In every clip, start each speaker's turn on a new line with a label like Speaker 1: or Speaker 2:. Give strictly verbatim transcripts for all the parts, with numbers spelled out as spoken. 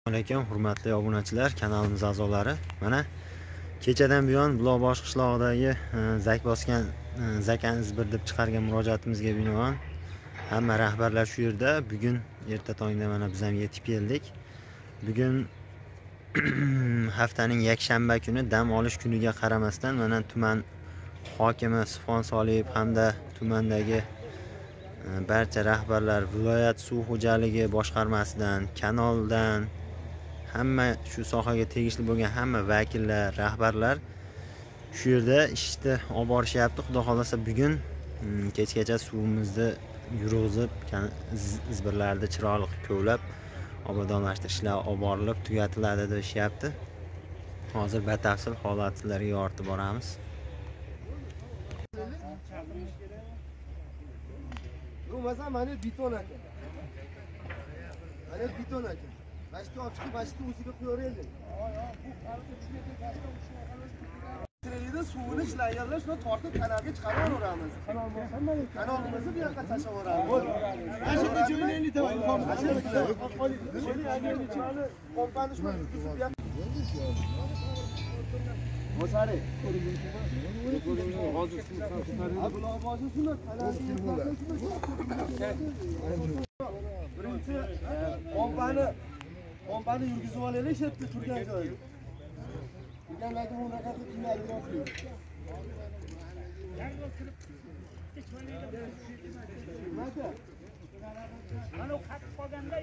Speaker 1: Assalomu alaykum, hurmatli obunachilar, kanalimiz a'zolari. Mana kechadan buyon Buloqboshi qishlog'idagi zak bosgan zakani izbir deb chiqargan murojaatimizga binoan hamma rahbarlar shu yerda. Bugun erta tongda mana biz ham yetib keldik. Bugun haftaning yakshanba kuni dam olish kuniga qaramasdan mana tuman hokimi Sifon Soliyev hamda tumandagi barcha rahbarlar, viloyat suv xo'jaligi boshqarmasidan, kanaldan, hamma shu sohaga tegishli bo'lgan hamma vakillar, rahbarlar shu yerda ishni olib borishyapti. Xudo xolasa bugun kechgacha suvimizni yurg'izib, izbirlarni chiroyli kovlab, obodonlashtirish ishlari olib borilib tugatiladi deyishyapti. Hozir batafsil holatlarga yoritib boramiz.
Speaker 2: Bu mesela mana beton aka. Mana beton aka. Başta açık başta uziga qo'yaveraylik. Bu qarorga tushgan başta ushlaydi, suvini ishlayganlar shuni tortib kanalga chiqaraveramiz. Kanal bo'lsa, kanal bo'lsa bu yoqqa tashlaveramiz. Mana shu joylarni tavay. Kompani shuni tuzib ber. Mosari. Hozir suv ko'tarildi. Buloqboshi shuni kanalga birinchi pompani pompani yurgizib olaylik, shu yerda turgan joyi. Turganlarga unaqa qilib qiynalib mana qatib qolganda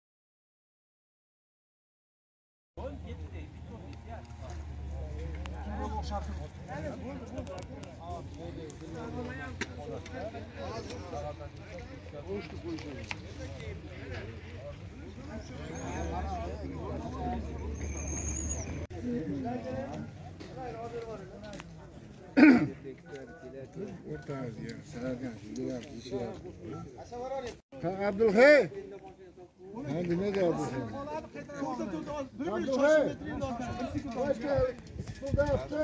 Speaker 3: Abdulhay. Hadi ne de Abdulhay? Abdulhay. Başka şurada yaptı.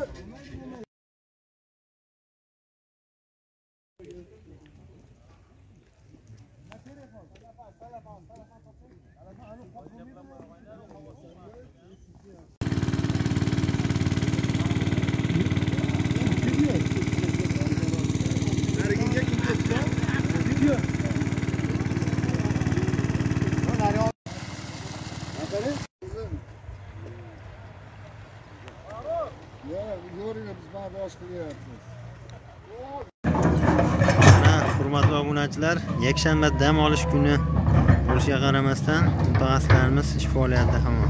Speaker 1: Hurmatli obunachilar, yakshanba dam olish kuni bo'lishiga qaramasdan mutaxassislarimiz ish faoliyatida hamon.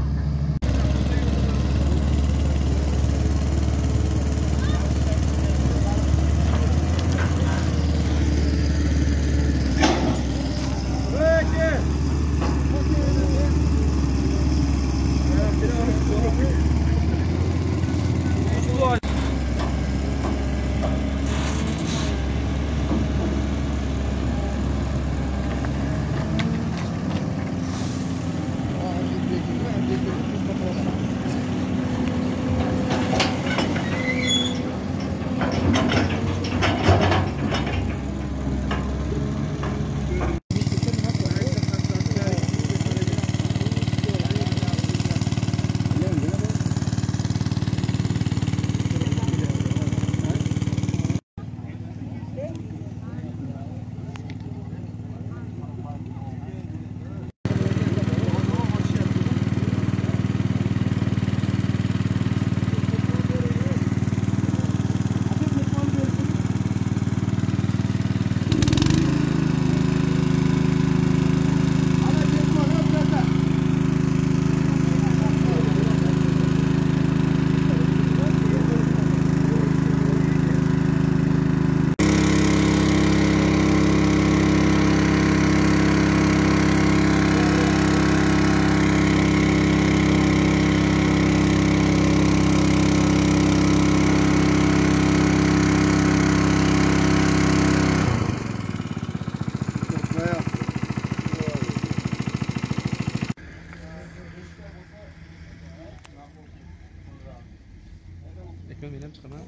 Speaker 4: Ekran benim çıkana.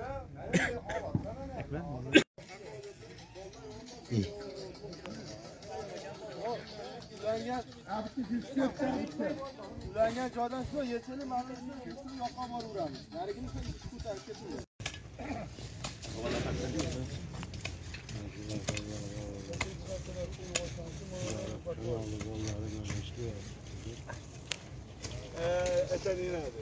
Speaker 4: Ekran.
Speaker 1: İyi.
Speaker 2: ulangan ulangan joydan shu yechini mana shu yoqqa boraveramiz. Narigini shu ko'tarib ketamiz. Eee, eten inadi.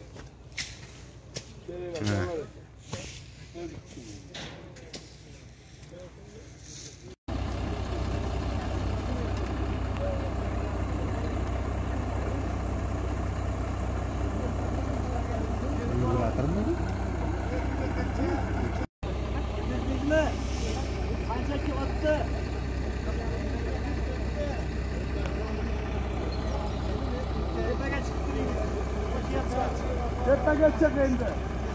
Speaker 4: Qanchaki otdi? Tepaga chiqib turing.
Speaker 2: Tepaga chiq endi.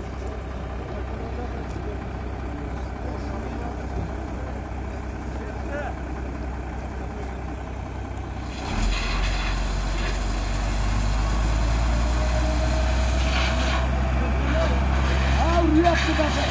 Speaker 2: Al yaptı baba.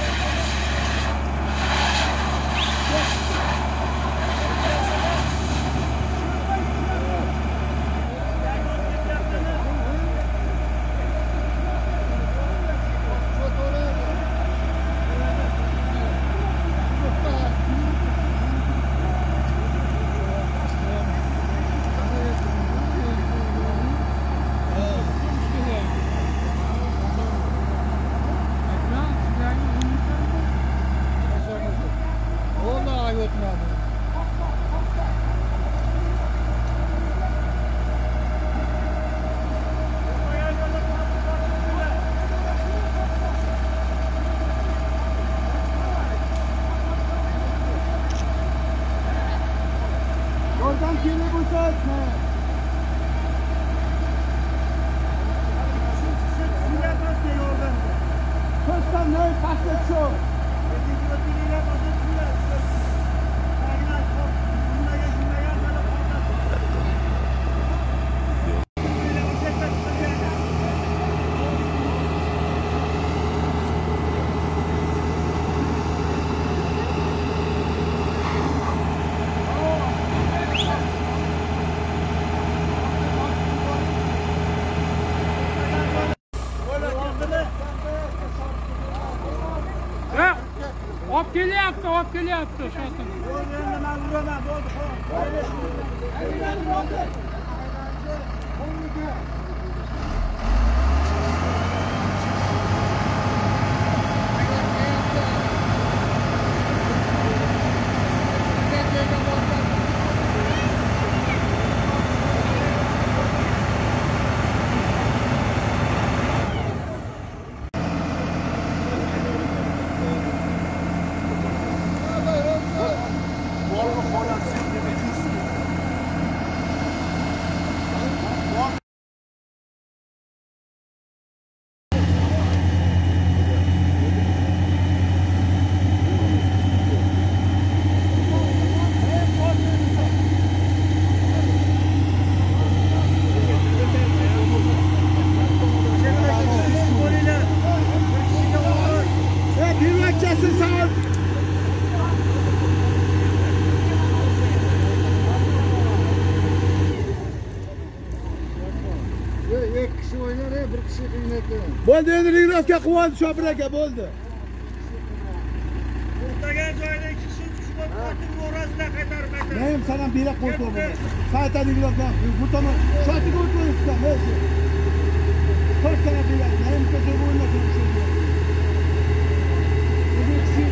Speaker 2: Oradan kimi bu saatme? Size kaç geliyor oradan? Kaçtan ne? Kaç geçiyor?
Speaker 5: Hop kelyapti, hop kelyapti shotim.
Speaker 4: Bo'ldi, endi men uraman, bo'ldi, Bo'ldi, endi Ligrovga quvonch Shopir aka, bo'ldi. O'rtagan joyda ikki kishi tushib qolib, orasida qaytarib qaytarib.
Speaker 2: Men sana bera qo'ydim. Sayta Ligrovdan bu tomon shotiga o'tmayapsan, o'zi. Qo'y sana bera, men ko'cha bo'lmagan shu. Bu kishi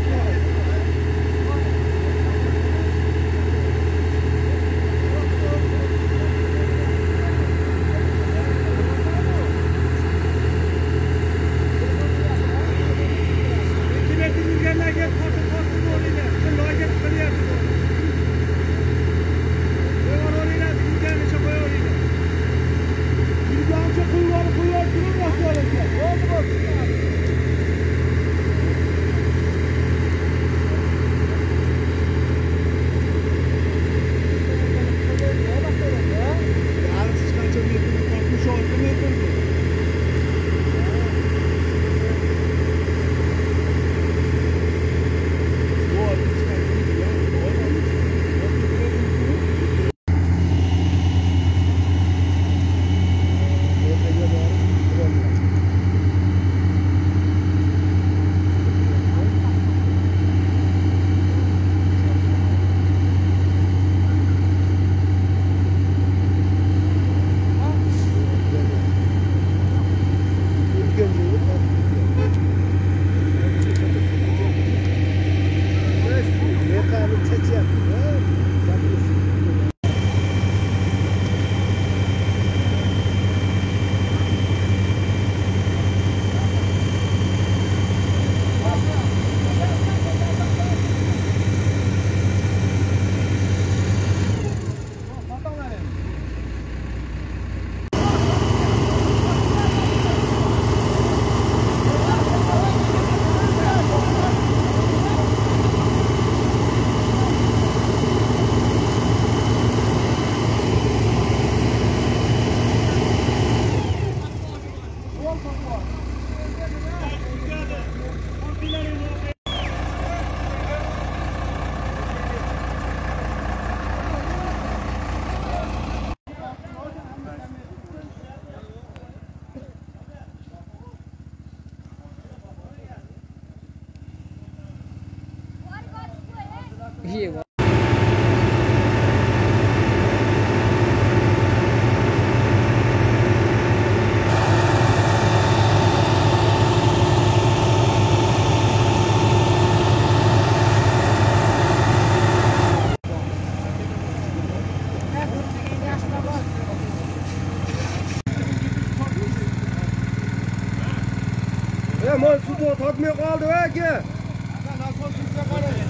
Speaker 2: Ya men suv topmay qoldi aka. Nasos sizga qarang.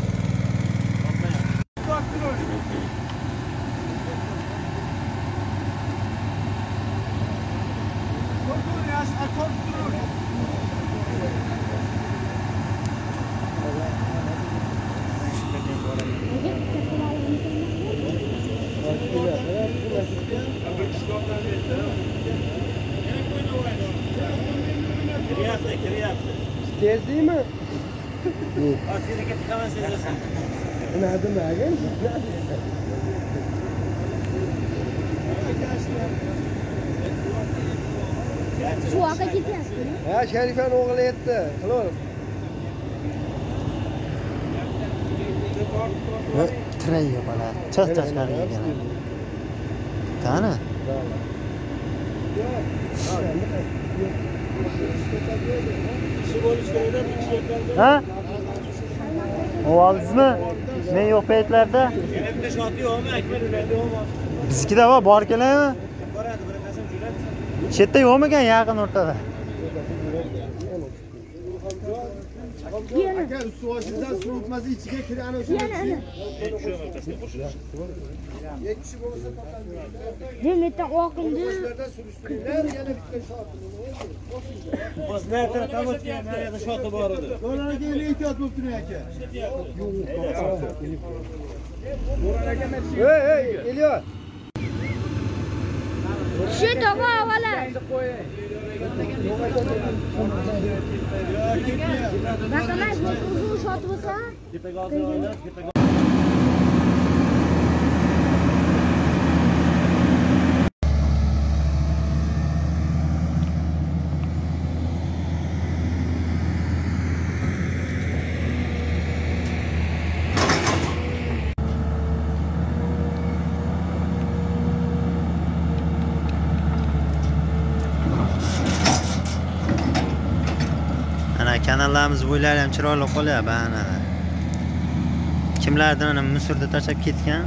Speaker 4: Kiryapti, kiryapti.
Speaker 2: Tezdingmi?
Speaker 4: Ostiga chiqaman sezasan.
Speaker 2: Nima demagan?
Speaker 6: Shu yoqqa ketyapti.
Speaker 2: Ha, Sharifani o'g'li yetdi. Halol.
Speaker 1: Tiray bola. Chiq tashqariga keladi. Qani? Ha? Ovaldingizmi? Men yo'q paytlarda.
Speaker 4: Elimda shoti yo'qmi? Akmal ularda yo'qmi?
Speaker 1: Biznikida bor, bor keladimi?
Speaker 4: Boradi, bir qasam jo'lab.
Speaker 1: Shu yerda yo'qmikan yaqin o'rtada?
Speaker 2: Aka, ustuvoshidan suv o'tmasi ichiga kirib ana o'sha. Ikki kishi bo'lsa topadi.
Speaker 6: Demetdan oqindi.
Speaker 2: Boshlardan surishtiringlar, yana bitta shot.
Speaker 4: Biz nerede tam o'tgan, nerede shoti bor edi.
Speaker 2: Ularga keyin ehtiyot bo'lib turing aka. Hey, hey, Eliyot.
Speaker 6: Shu tog'a avvala. Baqamas bu shot bo'lsa.
Speaker 1: Ana kanallarimiz bo'ylari ham chiroyli qolyapti ana. Kimlardir ana Misrda tashlab ketgan.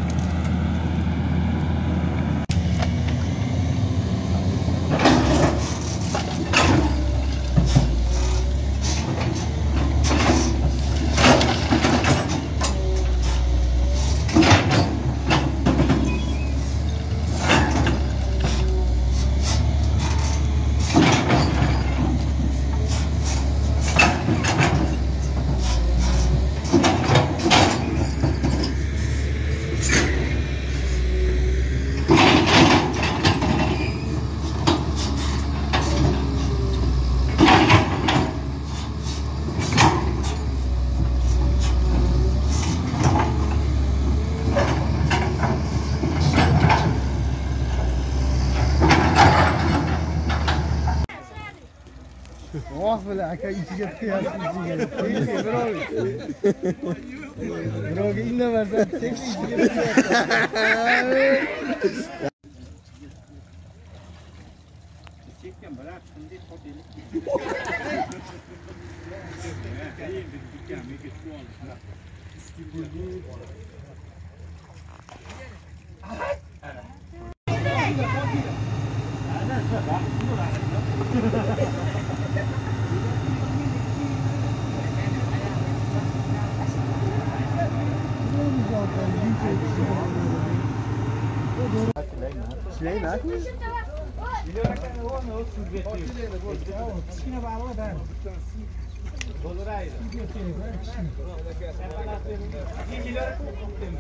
Speaker 2: Oh bilan aka ichiga tiqyapsiz ichiga. Ichiga birov. Birovga indamarsan, tek ichiga tiqyapsiz.
Speaker 4: Chekkan biroq shunday qotillik.
Speaker 2: Ishlaymi?
Speaker 4: Kichkina baliq